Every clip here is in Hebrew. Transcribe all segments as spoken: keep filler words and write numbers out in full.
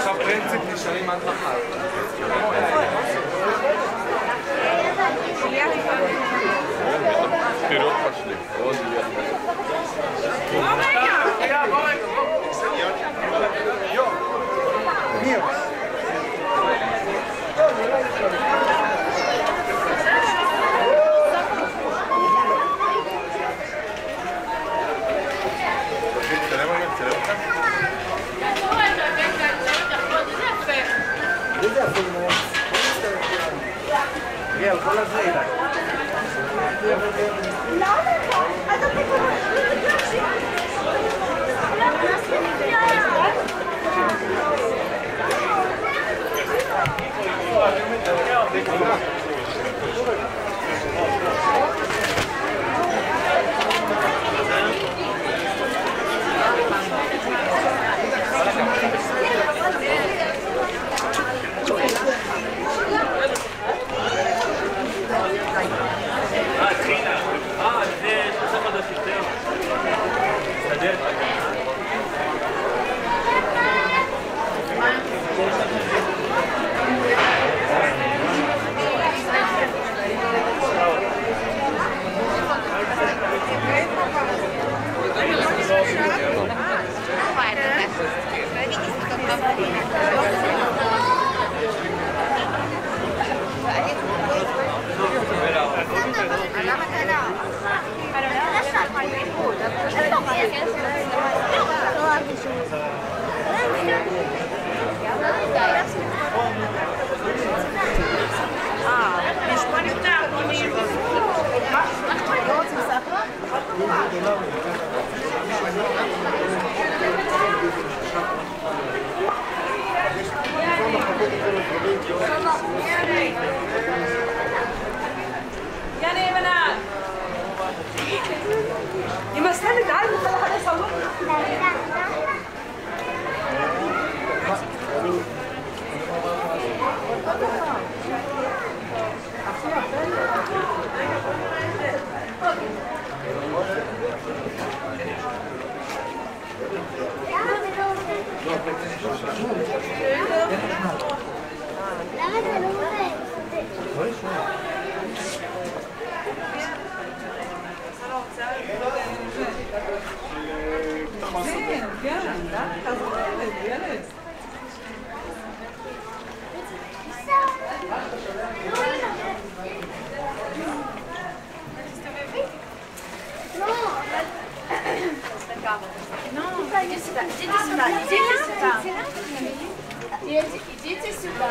עכשיו פרינציפ נשארים עד מחר. Вперед пошли. Вот я. Miguel, con las leiras. يعني بنات يمثلني تعالي نخلي حدا يصور Идите сюда, идите сюда, идите сюда. Идите, идите сюда.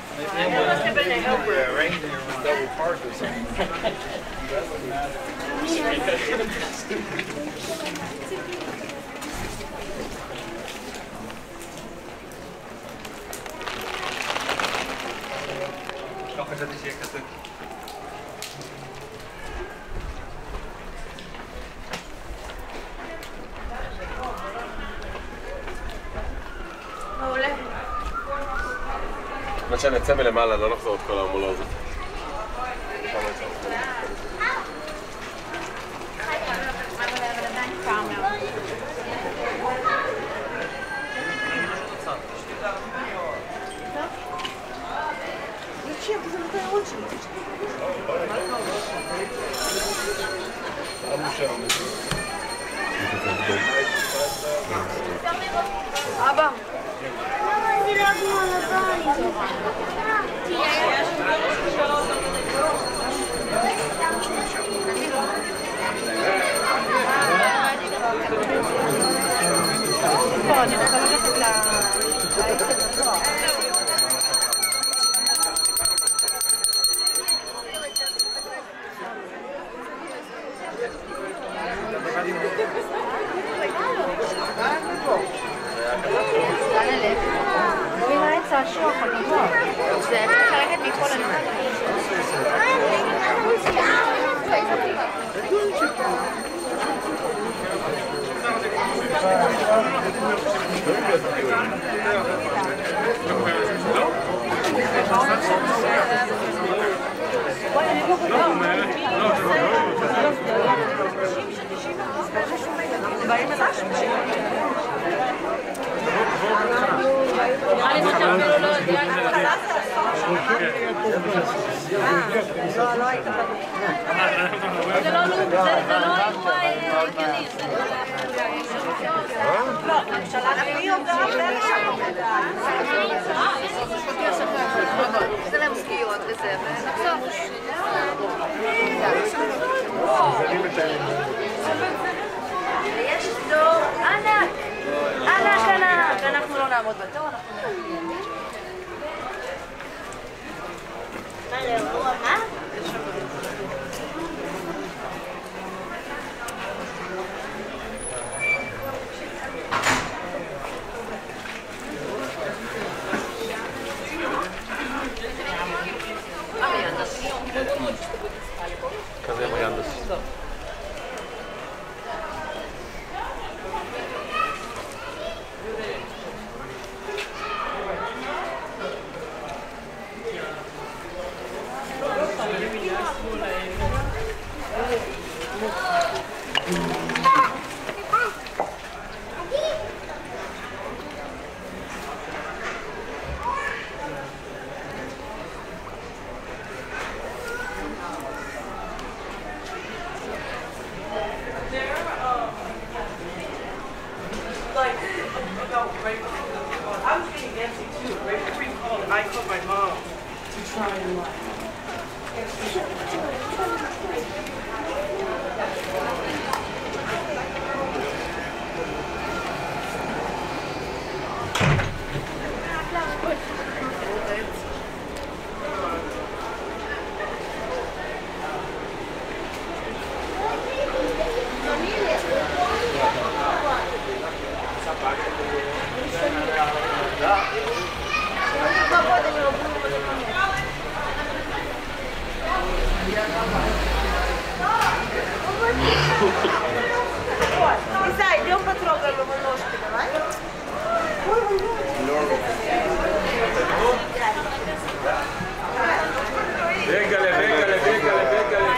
לא חשבתי שיהיה כזה. מעולה. עד שנצא מלמעלה, לא נחזור את כל העמולה הזאת. Зачем? Ты замыкай очередь. אבא. אני רוצה ללכת ל... שעשוע חגיגות. זה צריך ללכת מכל הנמל. נראה לי לא, לא היית בטוח. זה לא לוב, זה לא אירוע הגיוני. לא, שלחתי הודעה זה להם סקיות וזה, ונחזור. ויש דור ענק, ענק ענק, אנחנו לא נעמוד בתור, אנחנו נעמוד. מה לאירוע, מה? כזה מיינדס. I was getting Nancy too, right before you called, and I called my mom to try and like. Исай, идем потрогаем его ножки, давай. Bégale, bégale, bégale, bégale.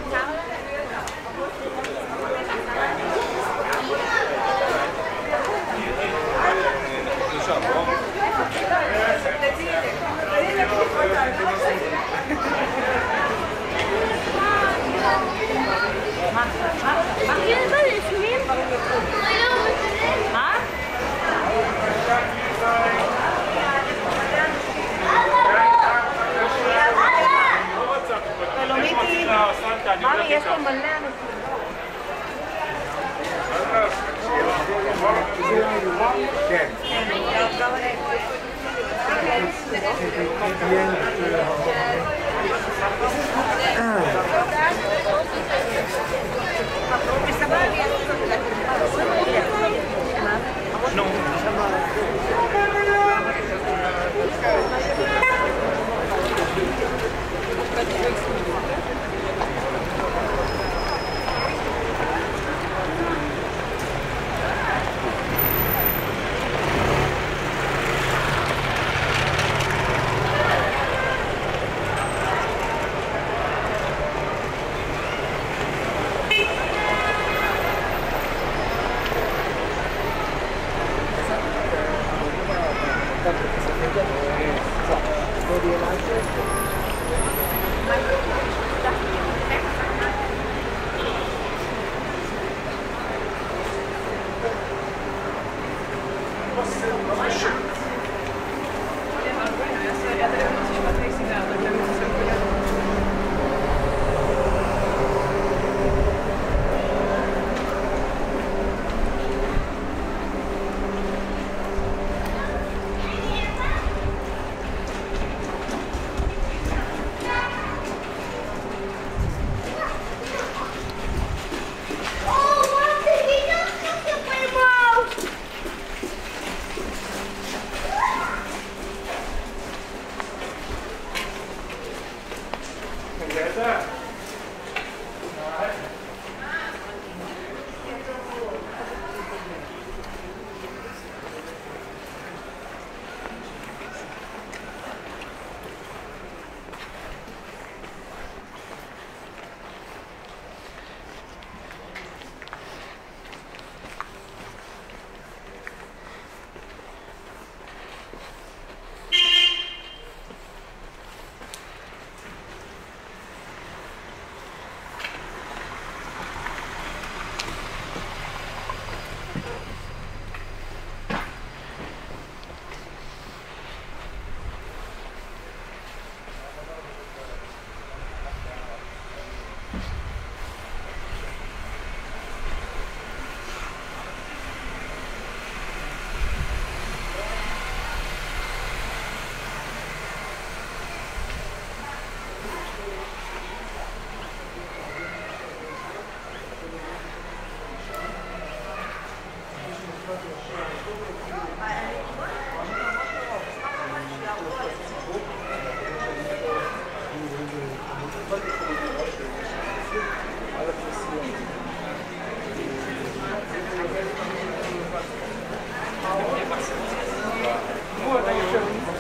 מאמי, יש פה מלא אנשים. כן.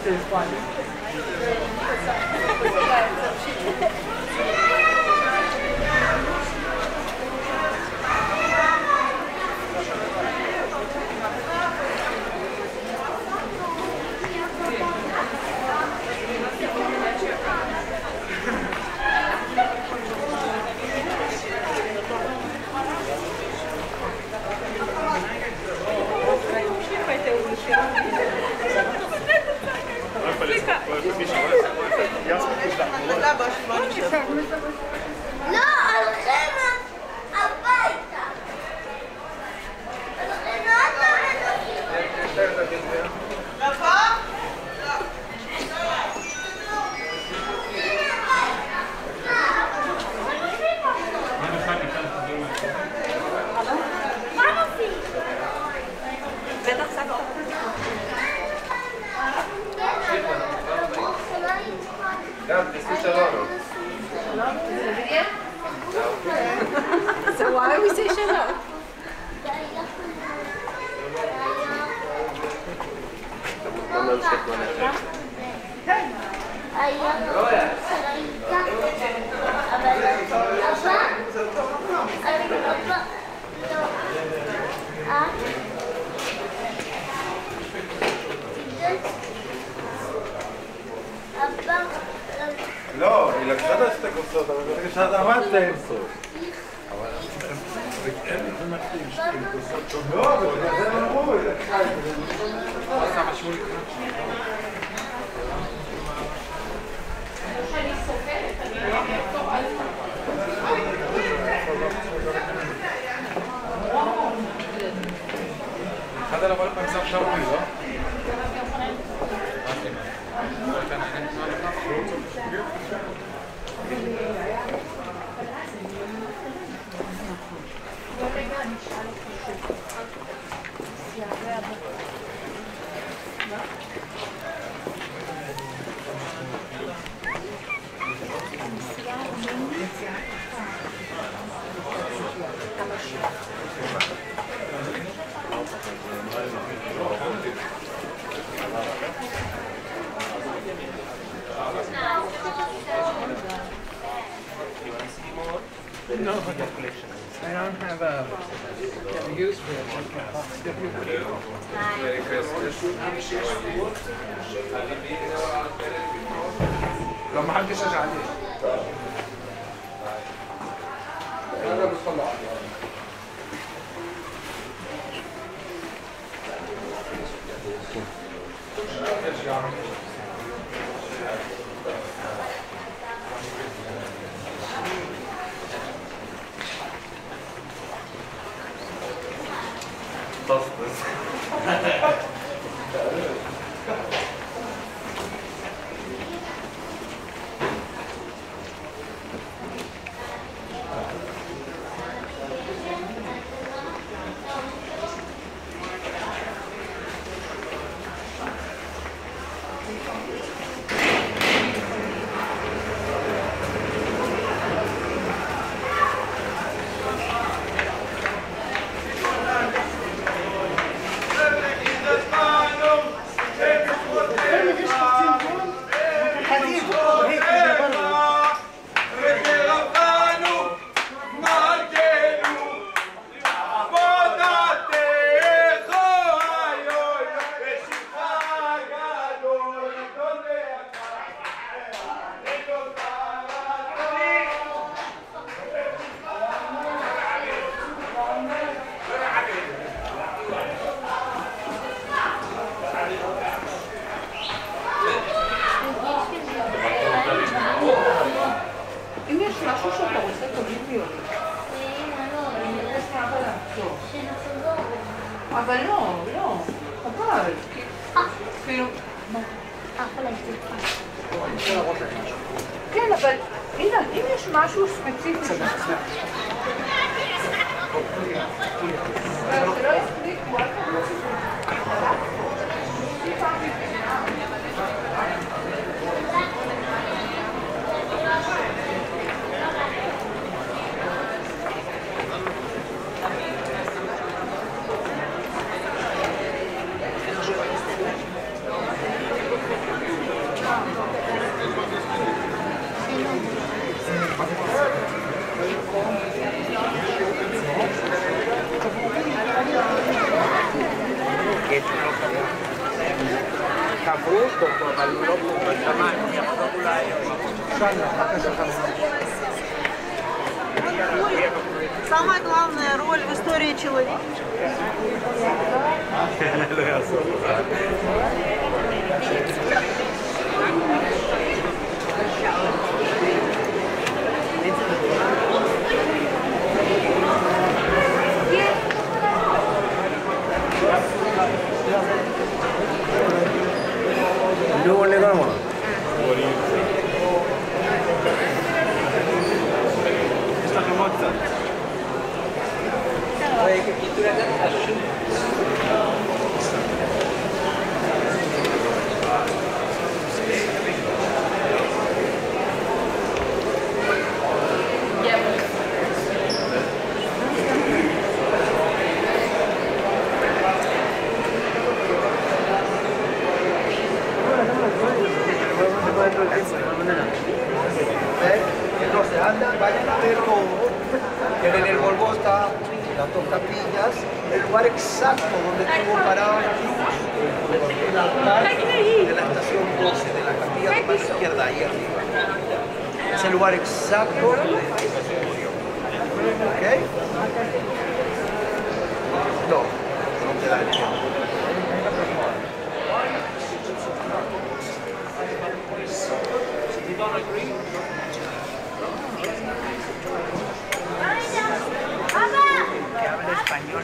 לא, הולכים הביתה. הולכים מה מופיע? בטח סגור. So why do we say shalom? לא, היא לקחה את השתי כוסות, אבל ברגע שאת עמדת להם סוף. לא, אבל זה אמרו, היא לקחה את זה. אחד על הבא לפעמים שם שם מולי, לא? No, I don't have a, a use for it. Merry Christmas. لو ما حدش اجى عليه. انا بطلع אבל לא, לא, חבל. כאילו... כן, אבל הנה, אם יש משהו ספציפי... שלא יספיקו, אל תפסיק. אותו, אבל הוא לא פה בשמיים, אני יכול אולי... Самая главная роль в истории человека. Luego le damos. יש לכם עוד קצת. Entonces andan, vayan a ver todo, que en el Golgota, las dos capillas, el lugar exacto donde estuvo parado el altar de la estación doce, de la capilla de la izquierda, ahí arriba. Es el lugar exacto donde murió. ¿Ok? No, no te da el tiempo. Que habla español.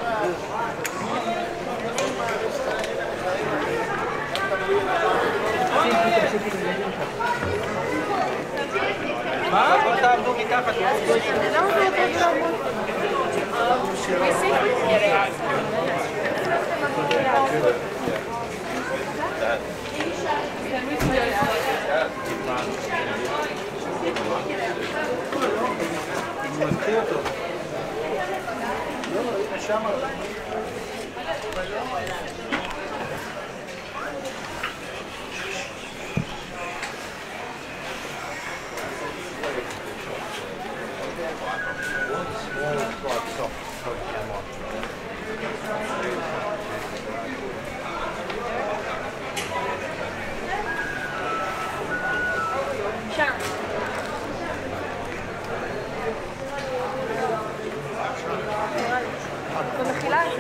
במחילה את זה.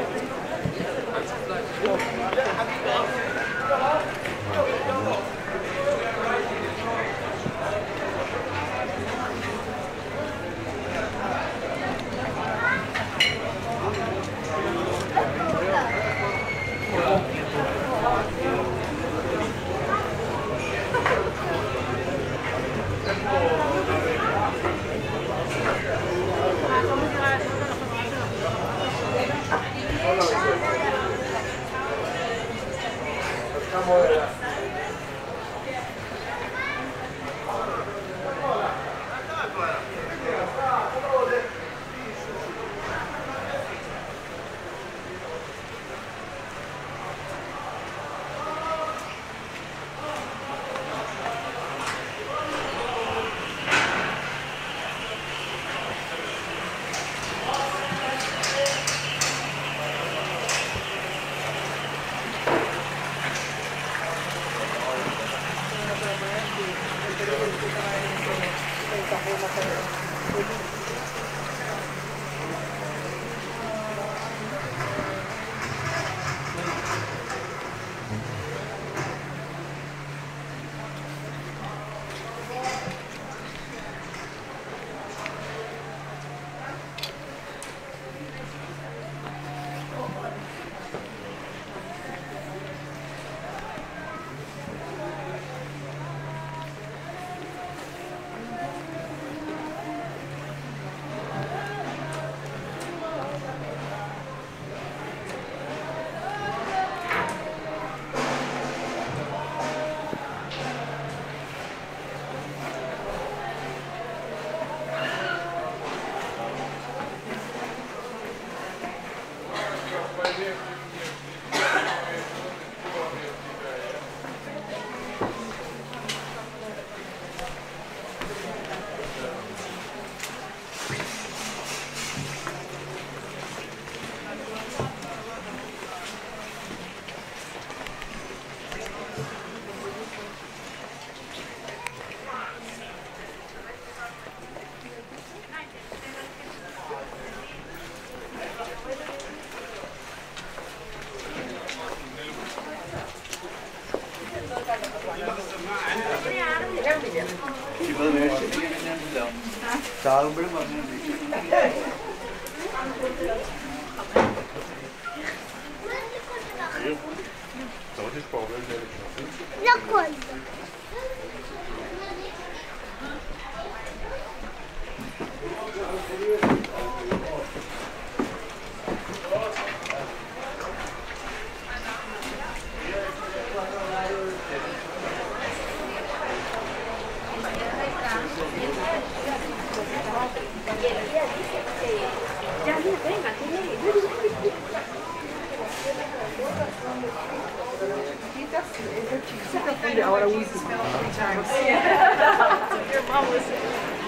ചാകുമ്പോഴും Ahora we spell three times. Your mom listened.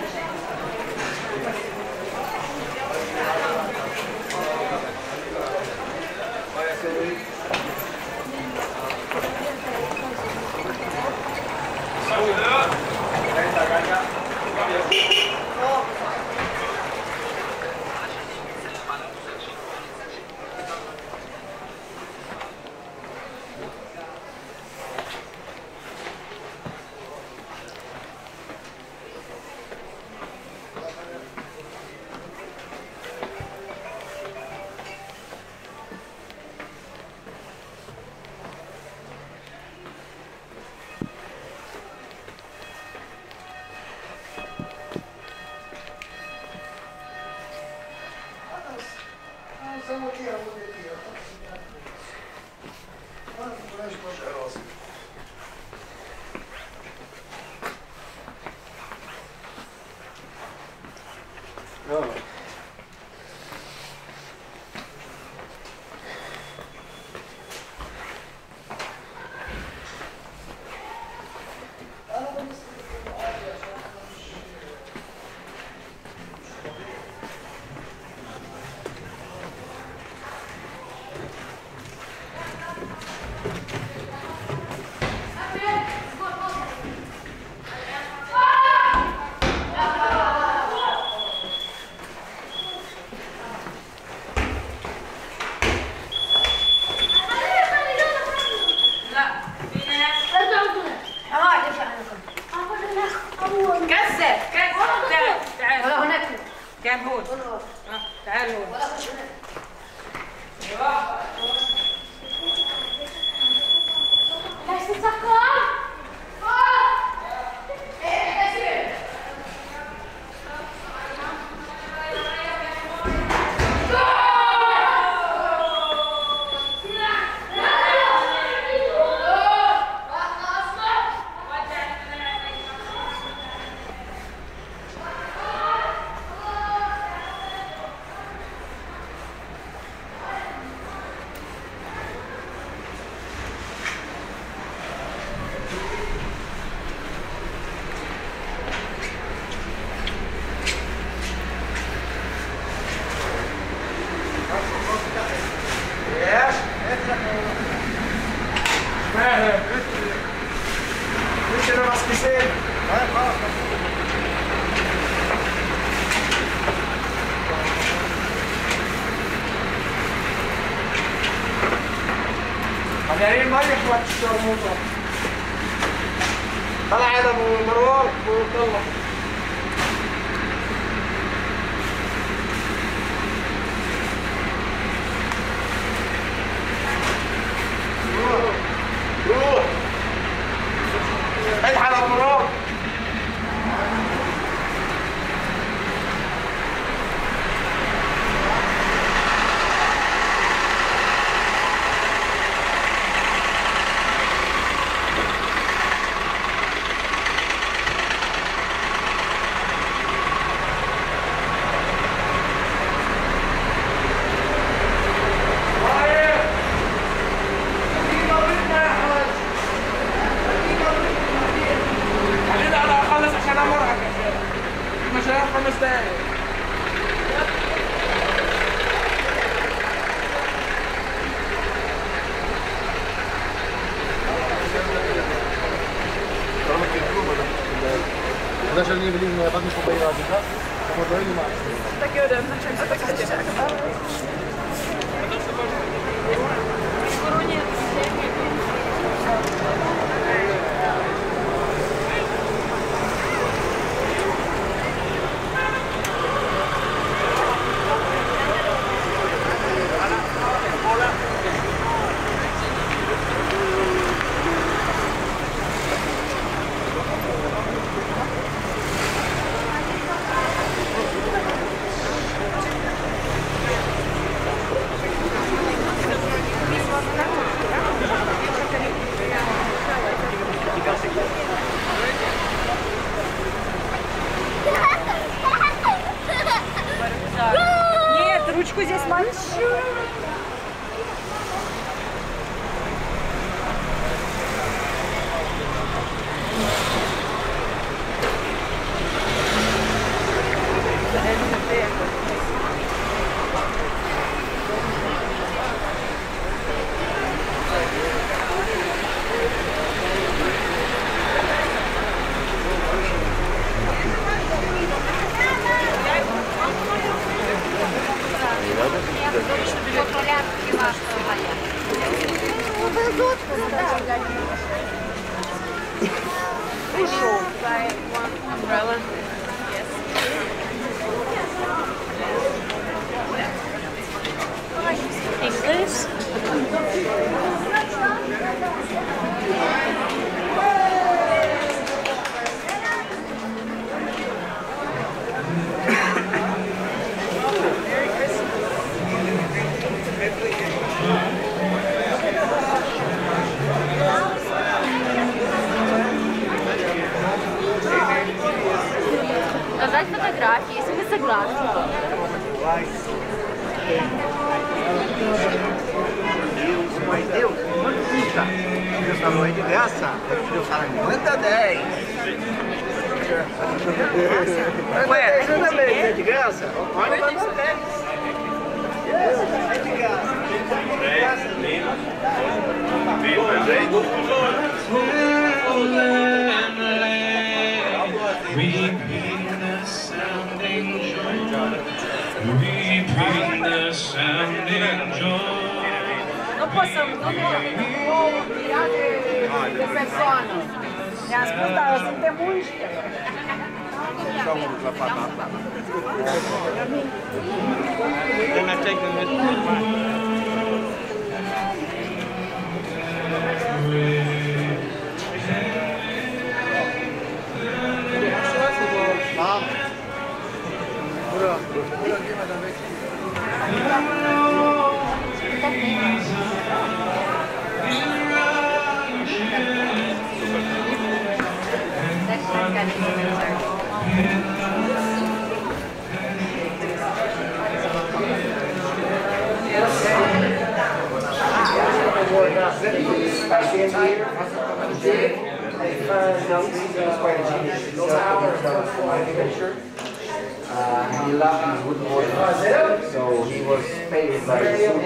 يعني ما يخلق الشرموطة طلع على ابو مروان وطلع روح روح الحق ابو مروان Даже не влезли в одну побоялась, да? Вот они мать. Так и вот, значит, это как Сказать фотографии, если вы согласны. Mas Deus não custa. Deus falou é de graça. Deus fala, manda dez. Ué, manda dez, é de graça? Manda dez. É de graça. Repeat the sounding joy. Repeat the sounding joy. Non possiamo, non può tirare le persone. Ne ascoltare, suntem mulți. Then I take them with Mom. Bura, bura nie ma tam wejścia. Uh, he loved his woodwork, so he was paid by the Sultan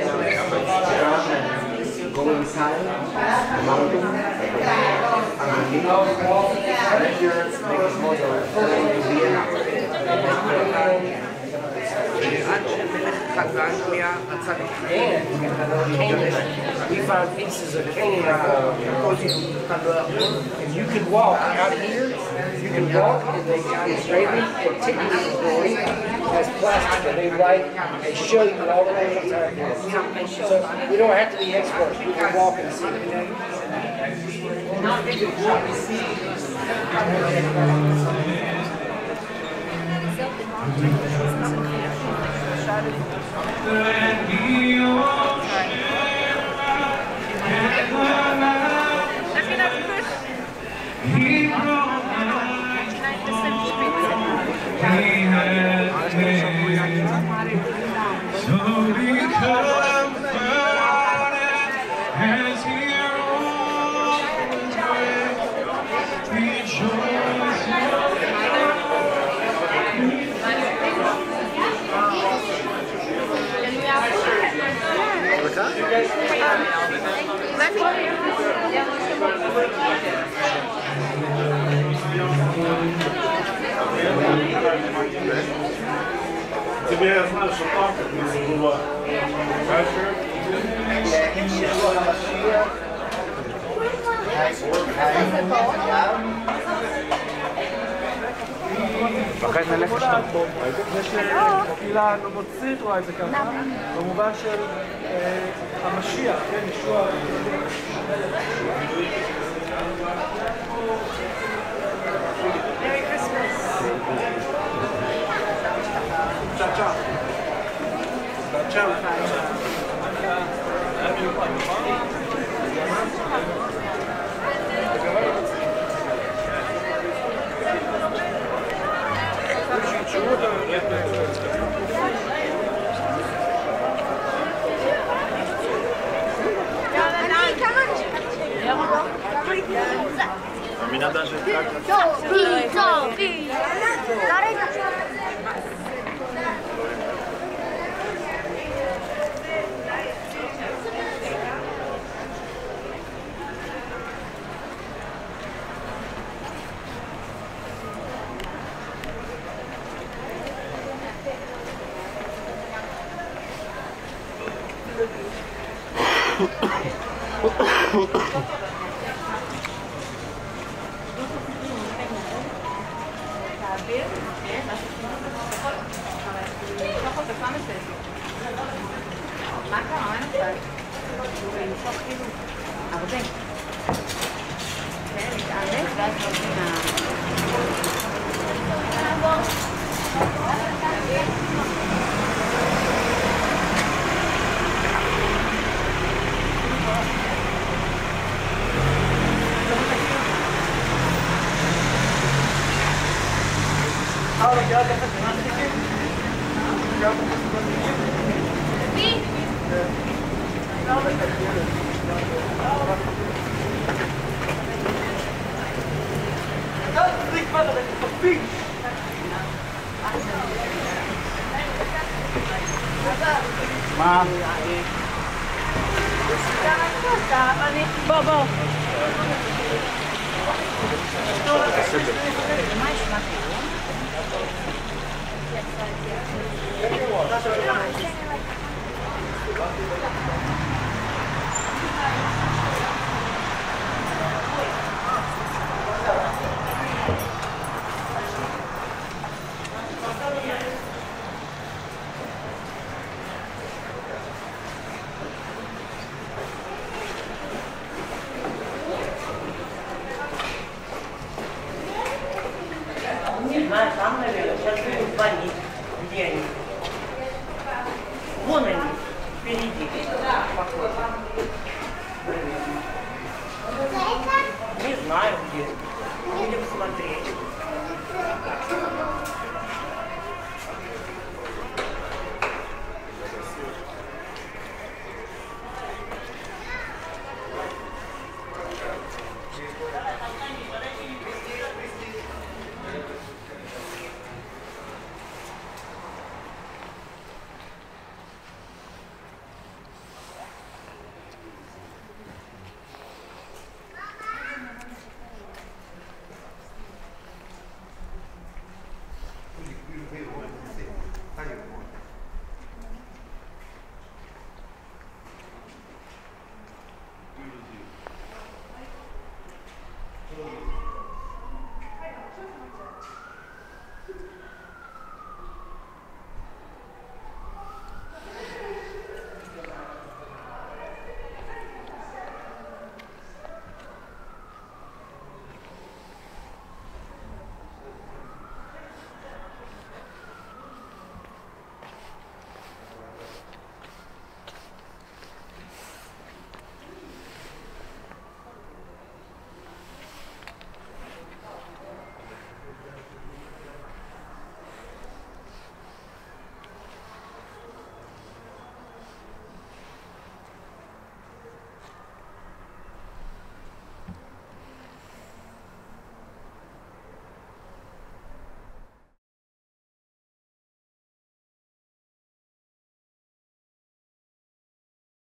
and go inside the mountain underneath and here make a model to Vienna. We found pieces of cane and you can walk out here, you can walk and they Israeli antiquity has plastic and they write, they show you all the way the so we don't have to be experts, we can walk and see it. Тебе я знаю, что так, как не было. ואחרי זה נלך לשתות. תפילה נוצרית רואה את זה ככה, במובן של המשיח, כן, ישוע. Merry Christmas. Ciao, ciao. Ciao. меня даже как מה? בוא, בוא. Не знаю, там, наверное, сейчас будут звонить. Где они? Вон они, впереди. Не знаю где. Будем смотреть.